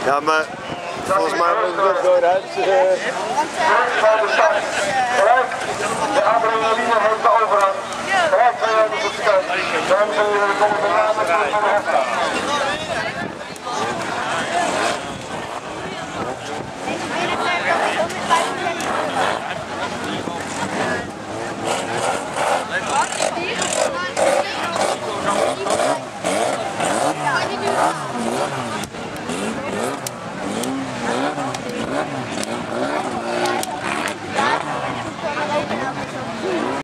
Ja, maar volgens mij wordt het dooruit. De adrenaline heeft de overhand. Kijk, 2 hebben ze op de kant. Dames en heren,